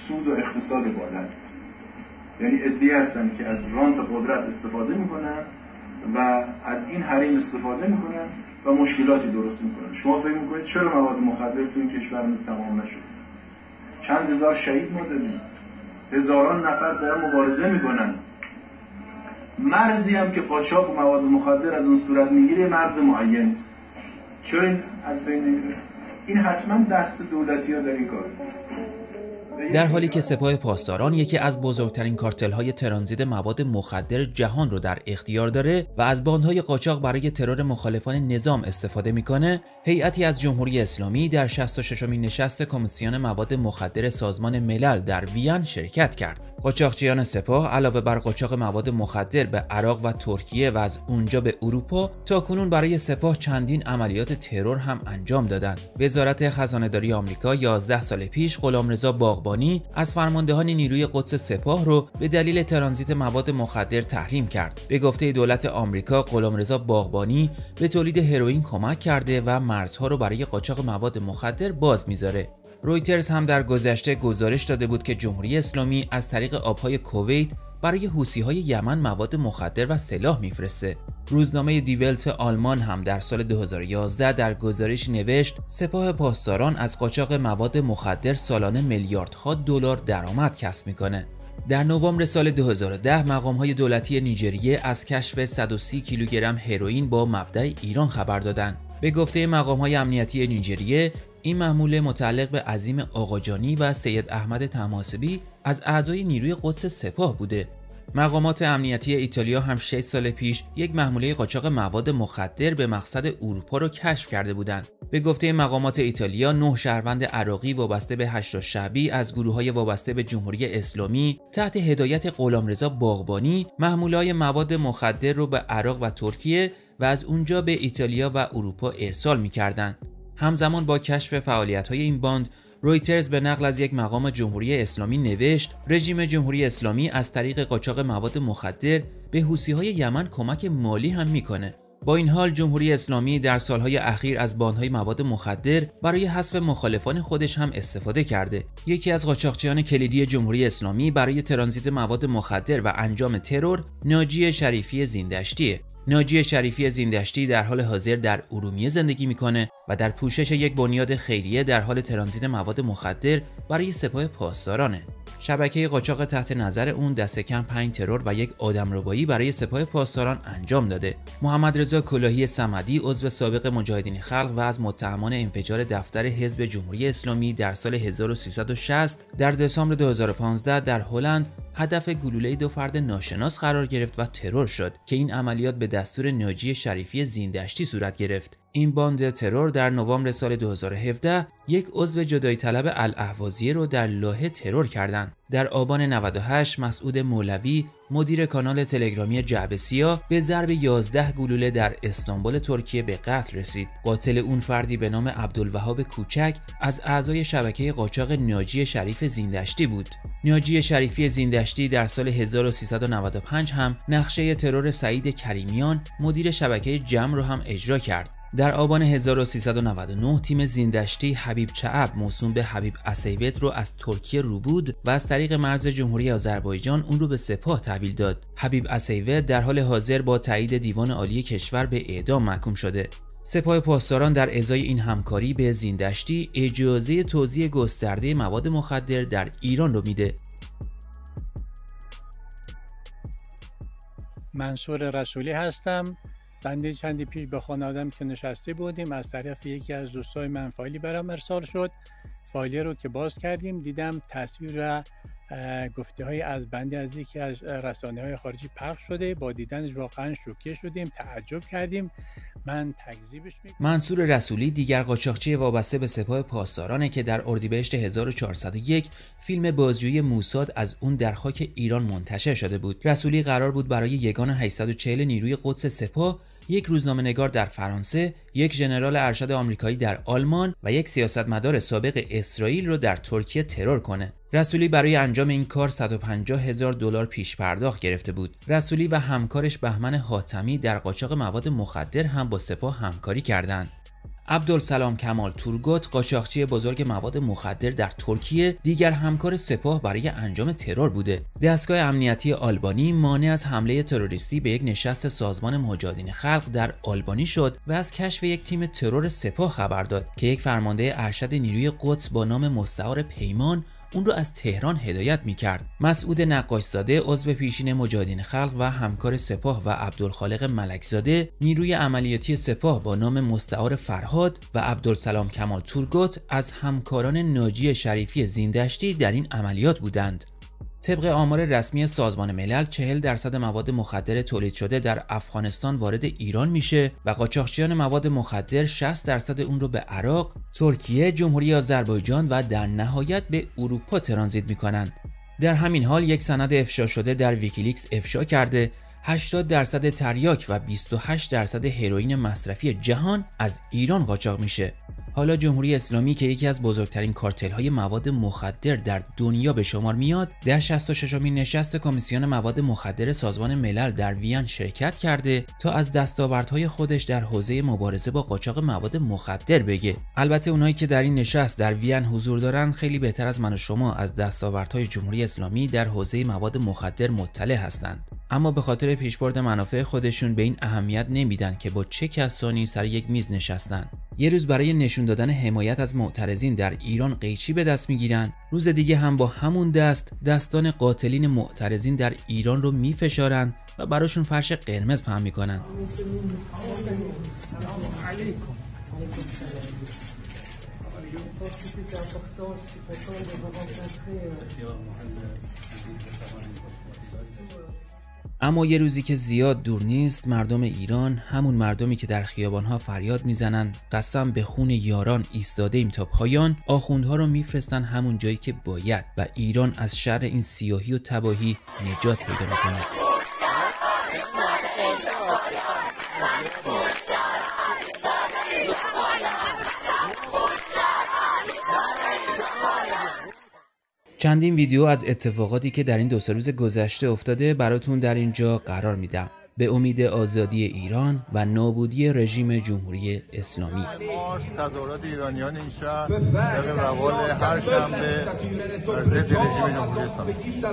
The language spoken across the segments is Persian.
سود و اقتصاد بالند. یعنی عده‌ای هستن که از رانت قدرت استفاده میکنن و از این حریم استفاده میکنن و مشکلاتی درست میکنن. شما فکر میکنید چرا مواد مخدر تو این کشورمون تمام نشد؟ چند هزار شهید ما داریم، هزاران نفر دارن مبارزه میکنن. مرزی هم که قاچاق مواد مخدر از اون صورت میگیره مرز معین است. چرا این از بین نمیره؟ این حتما دست دولتی‌ها در این کاره. در حالی که سپاه پاسداران یکی از بزرگترین کارتل‌های ترانزیت مواد مخدر جهان رو در اختیار داره و از باندهای قاچاق برای ترور مخالفان نظام استفاده میکنه، هیئتی از جمهوری اسلامی در 66مین نشست کمیسیون مواد مخدر سازمان ملل در وین شرکت کرد. قاچاقچیان سپاه علاوه بر قاچاق مواد مخدر به عراق و ترکیه و از اونجا به اروپا، تاکنون برای سپاه چندین عملیات ترور هم انجام دادند. وزارت خزانه‌داری آمریکا 11 سال پیش غلامرضا باغبانی از فرماندهان نیروی قدس سپاه رو به دلیل ترانزیت مواد مخدر تحریم کرد. به گفته دولت آمریکا، غلامرضا باغبانی به تولید هروئین کمک کرده و مرزها رو برای قاچاق مواد مخدر باز میذاره. رویترز هم در گذشته گزارش داده بود که جمهوری اسلامی از طریق آبهای کویت برای حوثی‌های یمن مواد مخدر و سلاح میفرسته. روزنامه دی ولت آلمان هم در سال 2011 در گزارش نوشت سپاه پاسداران از قاچاق مواد مخدر سالانه میلیاردها دلار درآمد کسب میکنه. در نوامبر سال 2010 مقام‌های دولتی نیجریه از کشف 130 کیلوگرم هروئین با مبدأ ایران خبر دادند. به گفته مقام‌های امنیتی نیجریه، این محموله متعلق به عظیم آقاجانی و سید احمد طماسبی از اعضای نیروی قدس سپاه بوده. مقامات امنیتی ایتالیا هم 6 سال پیش یک محموله قاچاق مواد مخدر به مقصد اروپا را کشف کرده بودند. به گفته مقامات ایتالیا، 9 شهروند عراقی وابسته به 8 شعبی از گروه‌های وابسته به جمهوری اسلامی تحت هدایت غلامرضا باغبانی محموله‌های مواد مخدر را به عراق و ترکیه و از اونجا به ایتالیا و اروپا ارسال می‌کردند. همزمان با کشف فعالیت‌های این باند، رویترز به نقل از یک مقام جمهوری اسلامی نوشت رژیم جمهوری اسلامی از طریق قاچاق مواد مخدر به حوثی‌های یمن کمک مالی هم میکنه. با این حال جمهوری اسلامی در سالهای اخیر از باندهای مواد مخدر برای حذف مخالفان خودش هم استفاده کرده. یکی از قاچاقچیان کلیدی جمهوری اسلامی برای ترانزیت مواد مخدر و انجام ترور ناجی شریفی زیندشتیه. ناجی شریفی زیندشتی در حال حاضر در ارومیه زندگی میکنه و در پوشش یک بنیاد خیریه در حال ترانزیت مواد مخدر برای سپاه پاسدارانه. شبکه قاچاق تحت نظر اون دست کم 5 ترور و یک آدمربایی برای سپاه پاسداران انجام داده. محمد رضا کلاهی صمدی، عضو سابق مجاهدین خلق و از متهمان انفجار دفتر حزب جمهوری اسلامی در سال 1360 در دسامبر 2015 در هلند هدف گلوله 2 فرد ناشناس قرار گرفت و ترور شد که این عملیات به دستور ناجی شریفی زیندشتی صورت گرفت. این باند ترور در نوامبر سال 2017 یک عضو جدایی طلب الاهوازیه رو در لاهه ترور کردند. در آبان 98 مسعود مولوی، مدیر کانال تلگرامی جعبه سیاه، به ضرب 11 گلوله در استانبول ترکیه به قتل رسید. قاتل اون فردی به نام عبدالوهاب کوچک از اعضای شبکه قاچاق ناجی شریف زیندشتی بود. ناجی شریفی زیندشتی در سال 1395 هم نقشه ترور سعید کریمیان، مدیر شبکه جمع رو هم اجرا کرد. در آبان 1399 تیم زیندشتی حبیب چعب موسوم به حبیب اسیوت رو از ترکیه رو بود و از طریق مرز جمهوری آذربایجان اون رو به سپاه تحویل داد. حبیب اسیوت در حال حاضر با تایید دیوان عالی کشور به اعدام محکوم شده. سپاه پاسداران در ازای این همکاری به زیندشتی اجازه توزیع گسترده مواد مخدر در ایران رو میده. منصور رسولی هستم. بنده چندی پیش به خانواده‌ام که نشسته بودیم از طرف یکی از دوستای من فایلی برام ارسال شد. فایلی رو که باز کردیم دیدم تصویر و گفته های از بنده از یکی از رسانه‌های خارجی پخش شده. با دیدنش واقعا شوکه شدیم، تعجب کردیم. من تکذیبش میکنم. منصور رسولی دیگر قاچاقچی وابسته به سپاه پاسدارانه که در اردیبهشت 1401 فیلم بازجویی موساد از اون در خاک ایران منتشر شده بود. رسولی قرار بود برای یگان 840 نیروی قدس سپاه، یک روزنامه‌نگار در فرانسه، یک ژنرال ارشد آمریکایی در آلمان و یک سیاستمدار سابق اسرائیل رو در ترکیه ترور کنه. رسولی برای انجام این کار 150,000 دلار پیش پرداخت گرفته بود. رسولی و همکارش بهمن حاتمی در قاچاق مواد مخدر هم با سپاه همکاری کردند. عبدالسلام کمال تورگوت، قاچاقچی بزرگ مواد مخدر در ترکیه، دیگر همکار سپاه برای انجام ترور بوده. دستگاه امنیتی آلبانی مانع از حمله تروریستی به یک نشست سازمان مجاهدین خلق در آلبانی شد و از کشف یک تیم ترور سپاه خبر داد که یک فرمانده ارشد نیروی قدس با نام مستعار پیمان اون رو از تهران هدایت می‌کرد. مسعود نقاشزاده، عضو پیشین مجاهدین خلق و همکار سپاه، و عبدالخالق ملکزاده، نیروی عملیاتی سپاه با نام مستعار فرهاد، و عبدالسلام کمال تورگوت از همکاران ناجی شریفی زیندشتی در این عملیات بودند. طبق آمار رسمی سازمان ملل 40% مواد مخدر تولید شده در افغانستان وارد ایران میشه و قاچاقچیان مواد مخدر 60% اون رو به عراق، ترکیه، جمهوری آذربایجان و در نهایت به اروپا ترانزیت میکنند. در همین حال یک سند افشا شده در ویکیلیکس افشا کرده 80% تریاک و 28% هروئین مصرفی جهان از ایران قاچاق میشه. حالا جمهوری اسلامی که یکی از بزرگترین کارتل‌های مواد مخدر در دنیا به شمار میاد، در 66مین نشست کمیسیون مواد مخدر سازمان ملل در وین شرکت کرده تا از دستاوردهای خودش در حوزه مبارزه با قاچاق مواد مخدر بگه. البته اونایی که در این نشست در وین حضور دارن خیلی بهتر از من و شما از دستاوردهای جمهوری اسلامی در حوزه مواد مخدر مطلع هستند، اما به خاطر پیشبرد منافع خودشون به این اهمیت نمیدن که با چه کسانی سر یک میز نشستن. یه روز برای نشون دادن حمایت از معترضین در ایران قیچی به دست میگیرن، روز دیگه هم با همون دستان قاتلین معترضین در ایران رو میفشارن و براشون فرش قرمز پهن میکنن. اما یه روزی که زیاد دور نیست، مردم ایران، همون مردمی که در خیابانها فریاد میزنن قسم به خون یاران ایستاده ایم تا پایان، آخوندها رو میفرستن همون جایی که باید و ایران از شر این سیاهی و تباهی نجات پیدا میکنه. چندین ویدیو از اتفاقاتی که در این 2-3 روز گذشته افتاده براتون در اینجا قرار میدم، به امید آزادی ایران و نابودی رژیم جمهوری اسلامی. تظاهرات ایرانیان این شهر در روال هر شنبه بر ضد رژیم جمهوری اسلامی.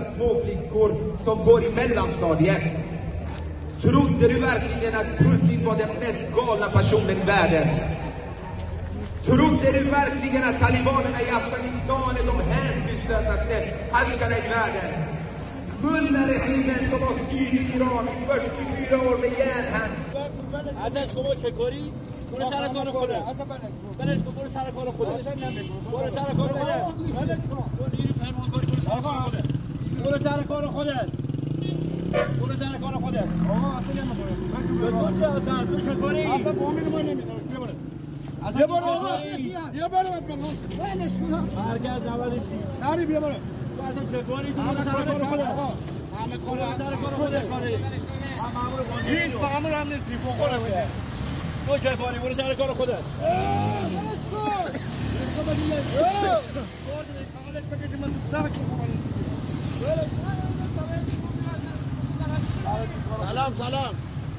Trodde du verkligen att Putin var den mest galna personen i världen? Trodde du verkligen att talibanerna i Afghanistan är de hänsynslösaste härskarna i världen? Mullah-regimen som har styrt Iran i 44 år med järnhand. Azad شما چه کاری؟ برو سر کار خودت. بلش کن، برو سر کار خودت. برو سر کار خودت. برو سر کار خودت. برو سر کار خودت. آقا اصلا نمی‌خوره. تو چه اصلا؟ تو چه کاری؟ اصلا با من نمی‌ذاره. بیا برو آقا. بیا برو بکن. ولش کن. هرگز نبودی. نری بیا برو. تو اصلا چه کاری؟ تو برو سر کار خودت. همه سر کار خودت کاری. هیچ مامور هم نیستی بخوره بده. تو چه کاری؟ برو سر کار خودت. سلام سلام.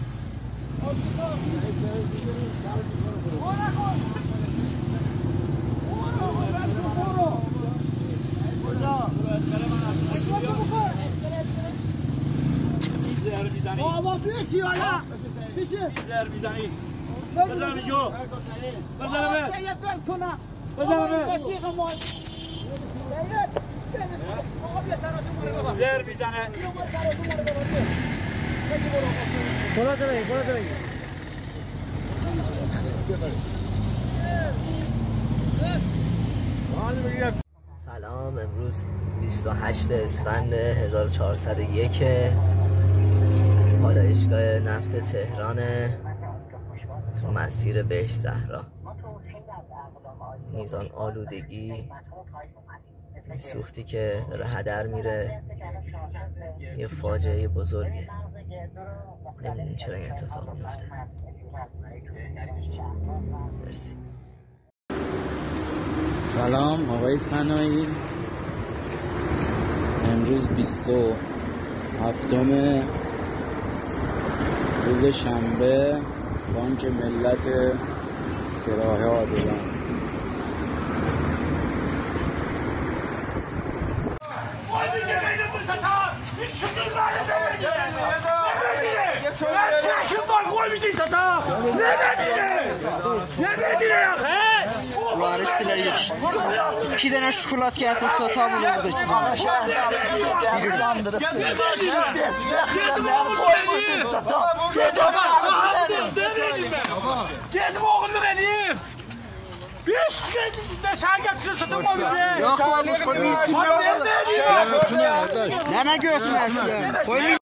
بابا بیتی والا چیه زر میزنی بزنم جو بزنم رفیق ما زر میزنه سلام، امروز 28 اسفند 1401 پالایشگاه نفت تهران تو مسیر بهشت زهرا. میزان آلودگی، سوختی که داره هدر میره، یه فاجعه بزرگه. نمیدونیم چرا این اتفاق میفته. مرسی. سلام آقای صناعی، امروز 27 روز شنبه بانک ملت سراح عادلان. Varisler yok. 2 tane şokolat getirsə tam olur burası. Gedim oğulluk edeyim. 5 de sen getirirsin de bize. Yok olmuş koymayısın. Neme götürmezsin. Koymayısın.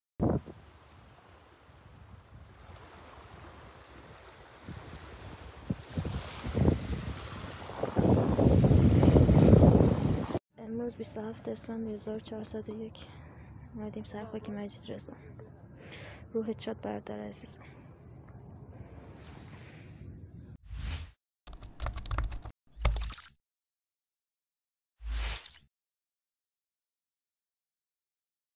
امروز 27 اسفند 1401 اومدیم سر خاک مجید رضا. روحت شاد برادر عزیزم.